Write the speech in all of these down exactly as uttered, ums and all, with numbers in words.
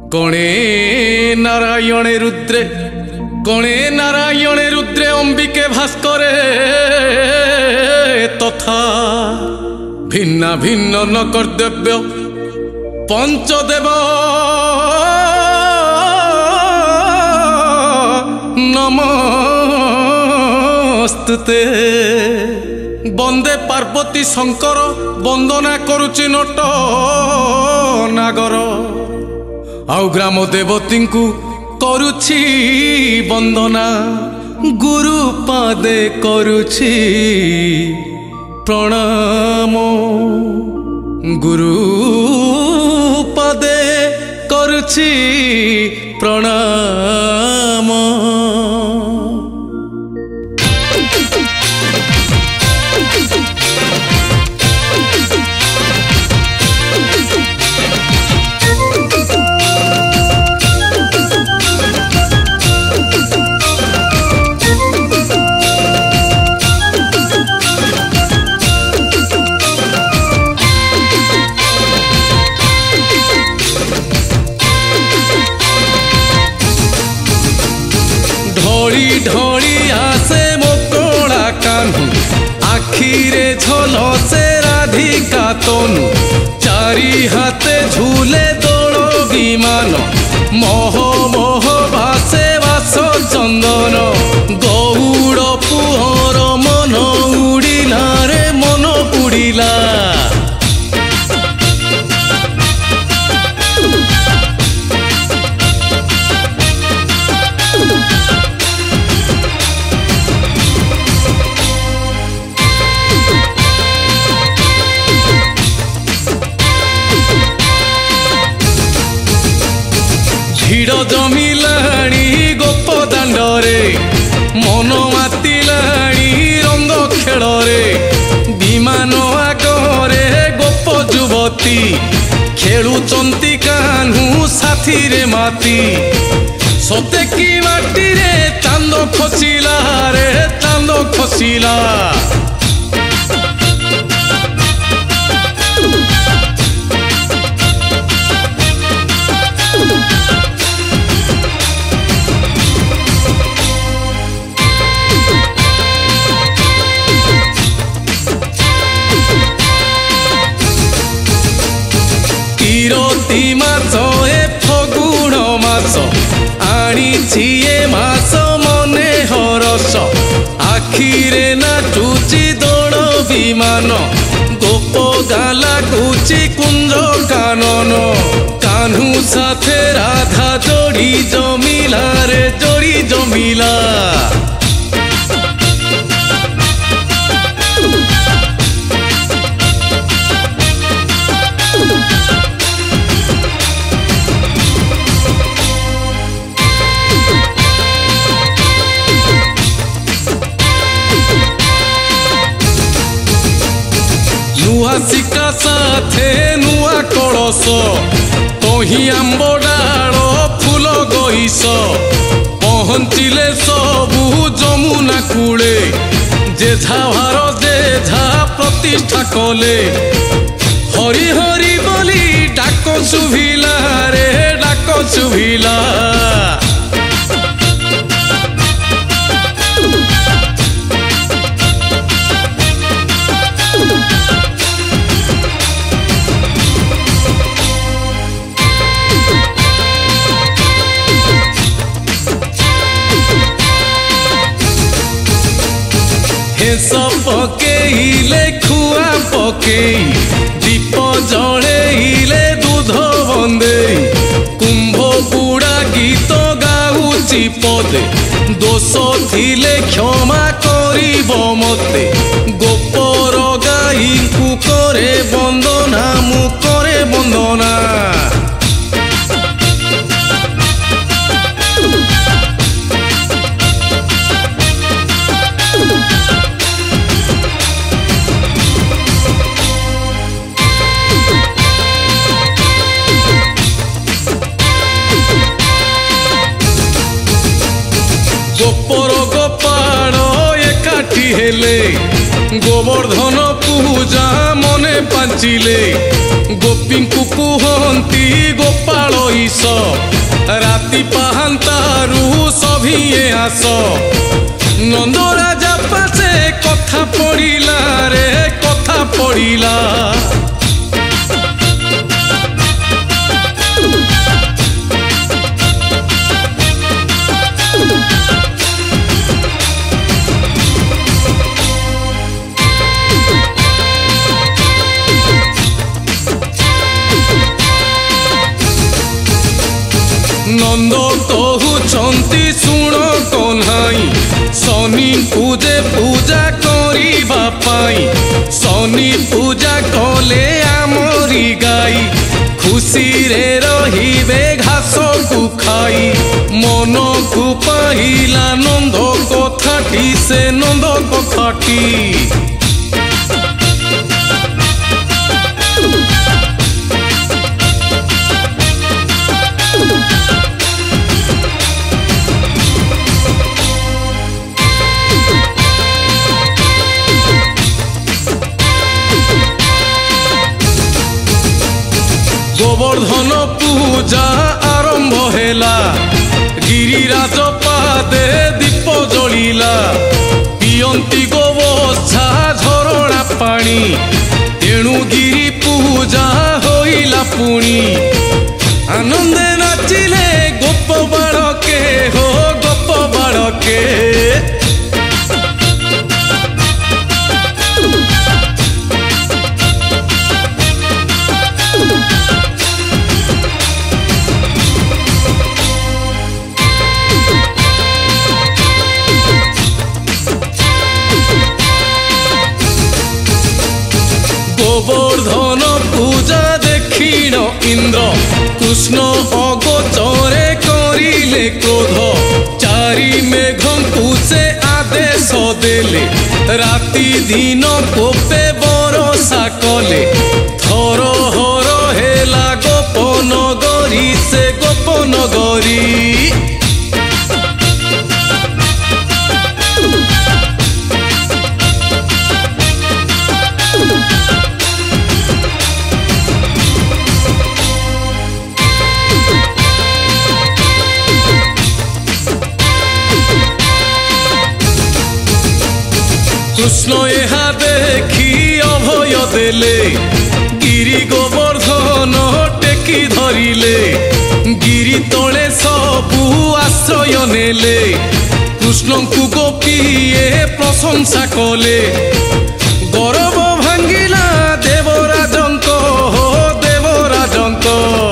कणे नारायणे रुद्रे कणे नारायणे रुद्रे अंबिके भास्करे तथा भिन्ना भिन्न न कर्तव्य पंचदेव नमस्तुते। वंदे पार्वती शंकर वंदना करुचि नट नागर आउ ग्राम देवती को करुछि वंदना गुरु पादे करुछि प्रणाम गुरु पादे करुछि प्रणाम। ढोली ढोली आसे मोकोड़ा कान्हू आखिरे झलसे राधिका तनु चारि हाथे झूले दोलो विमान मोह मोह भासे वास चंदन गौड़ पुहर मन उड़िला रे मन उड़िला। भिड़ जमिलाणी गोप दांडरे मन मातिलाणी रंग खेलरे विमान आगरे गोप युवती खेलुचंती कान्हू साथी रे माती सते की माटी रे चांद खसिला रे चांद खसिला। तीरती मास ए फगुण मास आनीछि ए मास मने हरस आखिरे नाचुची दौड़ विमान गोप गाला गुची कुंज कानन कान्हू साथे राधा जोड़ी जमिला रे जोड़ी जमिला। नुआ शिका साथे नुआ कलश तही आंब डाल फूल गईस पहुँचिले सबू जमुना कूले जेझा भार जेझा प्रतिष्ठा कले हरि हरि बोली डाक शुभिला रे डाक शुभिला। सब पकेइले खुआ पकेई दीप जड़ेइले दूध बंदे कुंभ बुड़ा गीत गाउची पदे दोष थिले क्षमा करिब मते गोपर गाई को करे वंदना मु करे वंदना। गोपर गोपाल एकाठी हेले गोवर्धन पूजा मने पांचिले गोपी को कुहंती गोपाल ईश राति पाहांतारू सभिए आस नंद राजा पासे कथा पड़िला रे कथा पड़िला नंद कहउछंती सुण कन्हाई शनि पूजे पूजा करिबा पाई शनि पूजा कले आमरी गाई खुशी रे रहिबे घास को खाई मन को पाइला नंद कथाटी से नंद कथाटी गोवर्धन पूजा आरंभ हेला गिरिराज पादे दीप जलिला पियंती गोवत्सा झरणा पानी तेणु गिरी पूजा होइला पुणी आनंदे नाचिले गोप बाड़के हो गोप बाड़के गोवर्धन पूजा देखिण इंद्र कृष्ण अगोचरे करिले क्रोध चारि मेघंकु से आदेश देले राति दिन कोपे बरसा कले थर हर हेला गोपनगरी से गोपनगरी कृष्ण यहा देखी अभय देले गिरी गोवर्धन टेकी धरिले गिरी तले सबु आश्रय नेले कृष्ण को गोपीए प्रशंसा कले गौरव भांगिला देवराजंक हो देवराजंक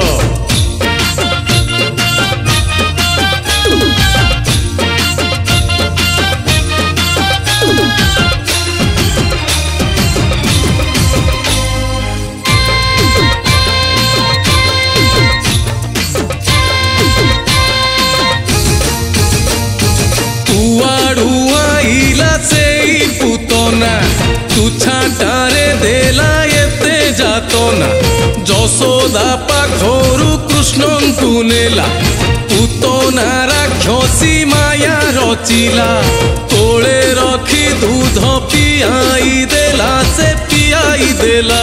तुछाटारे देला एते जातना जशोदा पाखरु कृष्ण को नेला पूतना राक्षसी माया रचिला तोले रखी दूध पियाई देला से पियाई देला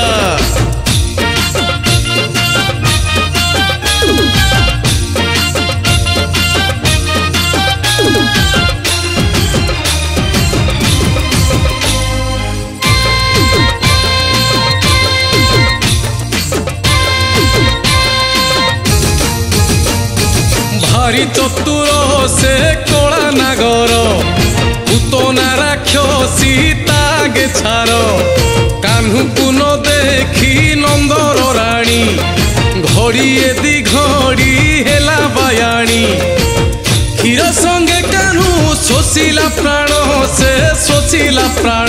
भारी चतुर से कला नागर पूतना राक्षसी तागे छार कान्हू को न देखी नंदर राणी घड़िए दी घड़ी हेला बयाणी क्षीर संगे कान्हू शोषिला प्राण से शोषिला प्राण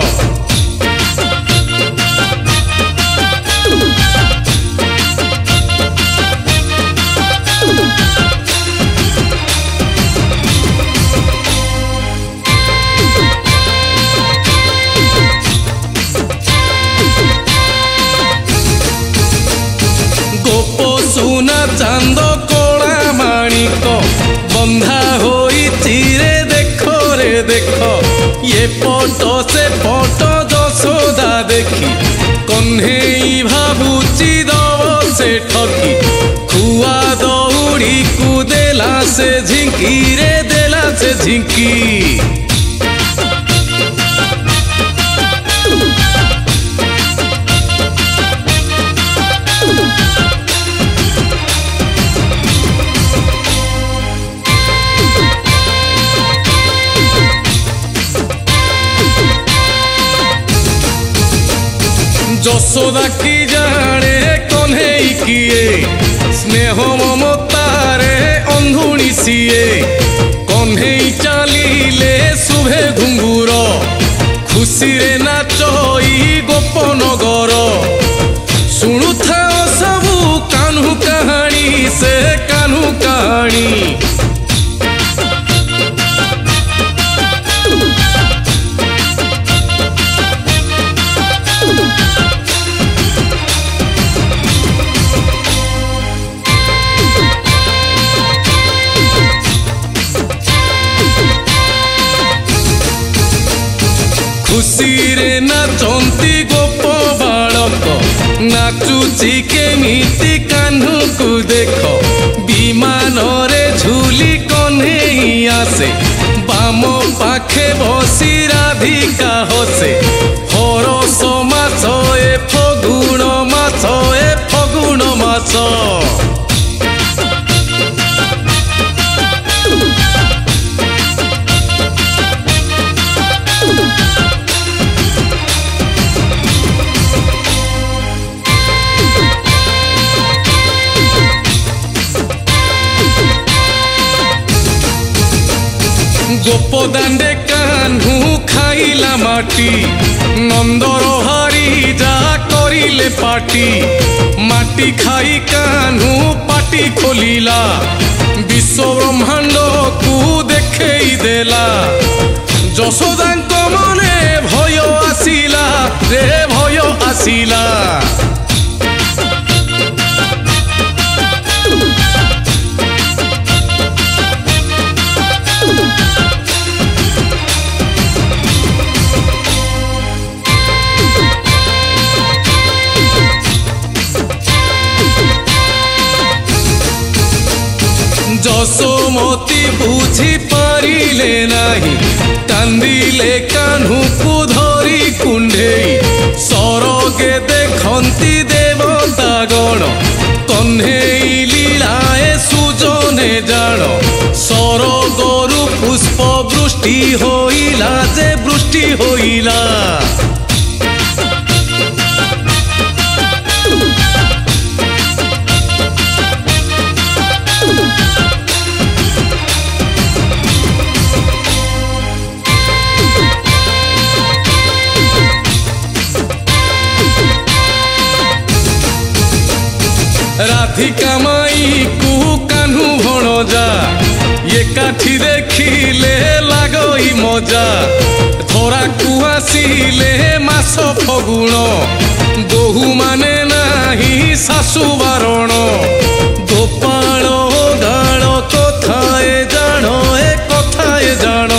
चांद कोला माणिक बंधा होई चिरे देखो रे देखो ये पट से पट जशोदा देखी कन्हई भाबुची दब से से झिंकी रे देला से झिंकी। যশোদা কি জানে কন্হেই কিয়ে স্নেহ মমতারে অন্ধুণী সিয়ে কন্হেই চালিলে শুভে ঘুঙ্গুর খুশিরে নাচই গোপনগর শুণুথাও সবু কাহ্নু কাহাণী সে কাহ্নু কাহাণী। खुशीरे नाचंती गोप बालक नाचुची केमिति कान्हू को देख विमान रे झूली कन्हेई आसे बाम पाखे बसी राधिका हसे हरस मास ए फगुण मास ए फगुण मास। गोपदांडे कान्हू खाइला माटी नंदर हारी जा करिले पाटी माटी खाई कान्हू पाटी खोलिला विश्व ब्रह्मांड को देखेई देला যশোদাঙ্ক मने भय आसिला रे भय आसिला। যশোমती बुझी पारिले नाही कांदिले कान्हू को धरी कुंडेई सरगे देखंती देवता गण कन्हेई लीलाए सुजने जान सरगरु पुष्प वृष्टि होइला जे वृष्टि होइला। राधिका माई को कान्हू भणजा एकाठी देखिले लागई मजा धरा कुआसिले मास फगुण बहु माने नाही सासु बारण गोपाल गाण कथाए जान ए कथाए जान।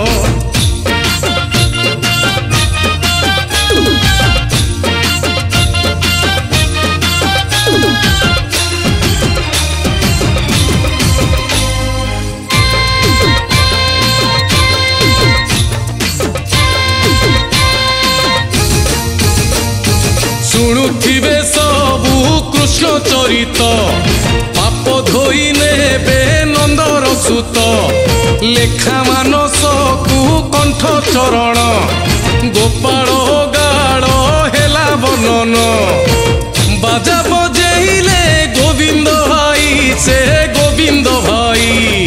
शुणुथिबे सबु कृष्ण चरित पाप धोई नेबे नंदर सुत लेखा मानस को कंठ चरण गोपाल गाड़ हेला बनन बाजा बजेइले गोविंद भाई से गोविंद भाई।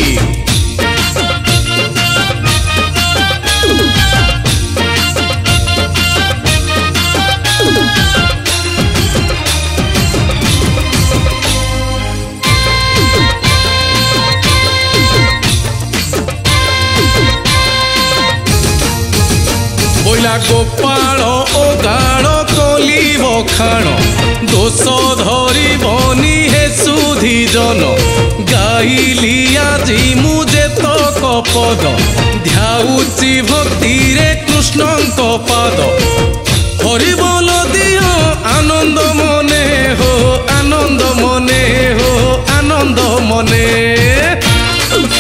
गोपाल ओ गाड़ कली बखाण दोष धरी बनी हे सुधी जन गाइली आज मुझे तक पद ध्याउची भक्ति रे कृष्ण पाद हरि बोल दियो आनंद मने हो आनंद मने हो आनंद मने।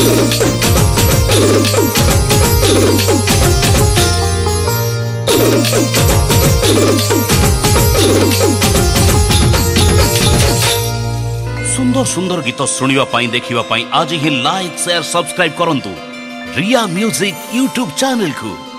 सुंदर सुंदर गीत शुणा देखा आज ही लाइक शेयर सब्सक्राइब करंतु रिया म्यूजिक यूट्यूब चैनल को।